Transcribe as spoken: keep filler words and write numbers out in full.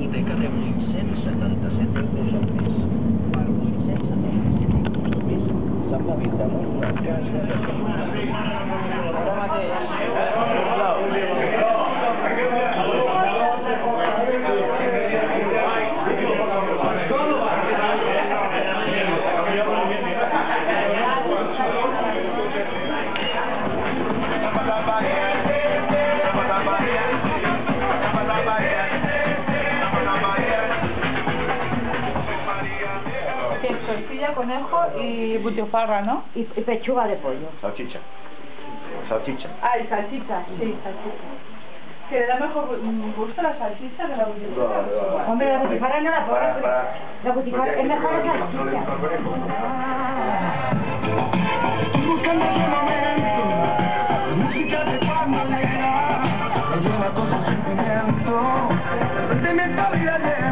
biblioteca de vuit-cents setanta-set euros al mes. Per vuit-cents setanta-set euros al mes s'ha mòbil damunt una casa de ara mateix. Tortilla, conejo y butifarra, ¿no? Y, y pechuga de pollo. Salchicha. Salchicha. Ah, y salchicha, sí, salchicha. Que le da mejor gusto la salchicha que la butifarra. No, no, no. Hombre, la butifarra no la puedo. Para, para. La butifarra es mejor la salchicha. Estoy buscando ese momento, la música de cuando llega, me lleva todo sentimiento, de repente me está vida llena.